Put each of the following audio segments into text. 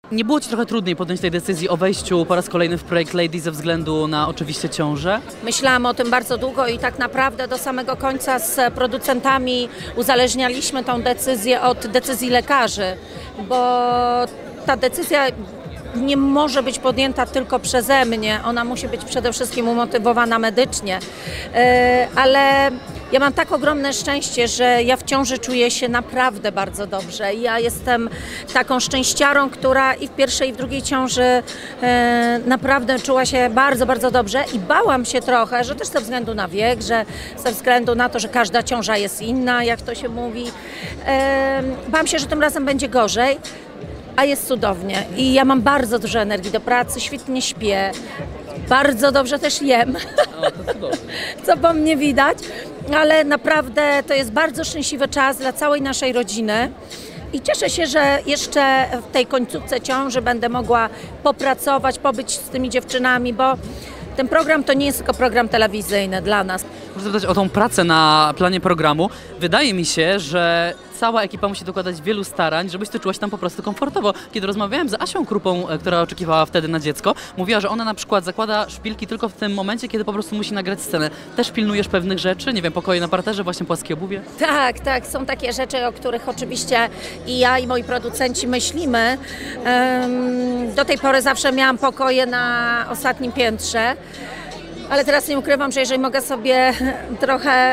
Nie było Ci trochę trudniej podjąć tej decyzji o wejściu po raz kolejny w projekt Lady ze względu na oczywiście ciążę? Myślałam o tym bardzo długo i tak naprawdę do samego końca z producentami uzależnialiśmy tą decyzję od decyzji lekarzy, bo ta decyzja nie może być podjęta tylko przeze mnie, ona musi być przede wszystkim umotywowana medycznie, ale ja mam tak ogromne szczęście, że ja w ciąży czuję się naprawdę bardzo dobrze. Ja jestem taką szczęściarą, która i w pierwszej, i w drugiej ciąży naprawdę czuła się bardzo, bardzo dobrze i bałam się trochę, że też ze względu na wiek, że ze względu na to, że każda ciąża jest inna, jak to się mówi. Bałam się, że tym razem będzie gorzej. A jest cudownie i ja mam bardzo dużo energii do pracy, świetnie śpię, bardzo dobrze też jem, co po mnie widać, ale naprawdę to jest bardzo szczęśliwy czas dla całej naszej rodziny i cieszę się, że jeszcze w tej końcówce ciąży będę mogła popracować, pobyć z tymi dziewczynami, bo ten program to nie jest tylko program telewizyjny dla nas. Muszę zapytać o tą pracę na planie programu. Wydaje mi się, że cała ekipa musi dokładać wielu starań, żebyś ty czuła się tam po prostu komfortowo. Kiedy rozmawiałem z Asią Krupą, która oczekiwała wtedy na dziecko, mówiła, że ona na przykład zakłada szpilki tylko w tym momencie, kiedy po prostu musi nagrać scenę. Też pilnujesz pewnych rzeczy? Nie wiem, pokoje na parterze, właśnie płaskie obuwie? Tak, tak. Są takie rzeczy, o których oczywiście i ja, i moi producenci myślimy. Do tej pory zawsze miałam pokoje na ostatnim piętrze, ale teraz nie ukrywam, że jeżeli mogę sobie trochę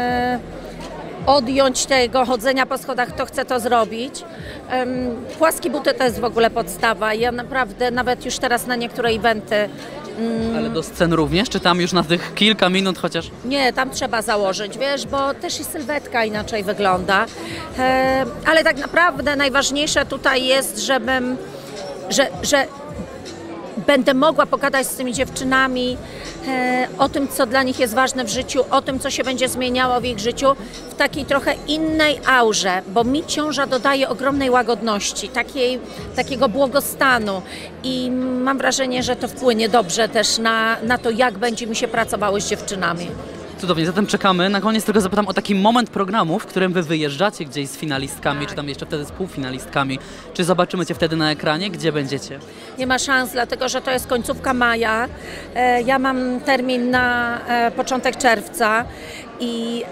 odjąć tego chodzenia po schodach, to chcę to zrobić. Płaskie buty to jest w ogóle podstawa. Ja naprawdę nawet już teraz na niektóre eventy... Ale do scen również? Czy tam już na tych kilka minut chociaż? Nie, tam trzeba założyć, wiesz, bo też i sylwetka inaczej wygląda. Ale tak naprawdę najważniejsze tutaj jest, że będę mogła pogadać z tymi dziewczynami o tym, co dla nich jest ważne w życiu, o tym, co się będzie zmieniało w ich życiu w takiej trochę innej aurze, bo mi ciąża dodaje ogromnej łagodności, takiego błogostanu i mam wrażenie, że to wpłynie dobrze też na to, jak będzie mi się pracowało z dziewczynami. Cudownie, zatem czekamy. Na koniec tylko zapytam o taki moment programu, w którym wy wyjeżdżacie gdzieś z finalistkami, czy tam jeszcze wtedy z półfinalistkami. Czy zobaczymy cię wtedy na ekranie? Gdzie będziecie? Nie ma szans, dlatego że to jest końcówka maja. Ja mam termin na początek czerwca i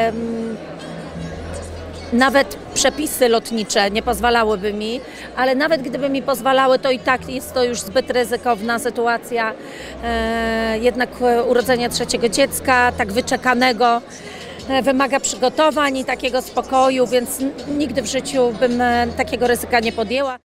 nawet przepisy lotnicze nie pozwalałyby mi, ale nawet gdyby mi pozwalały, to i tak jest to już zbyt ryzykowna sytuacja. Jednak urodzenie trzeciego dziecka, tak wyczekanego, wymaga przygotowań i takiego spokoju, więc nigdy w życiu bym takiego ryzyka nie podjęła.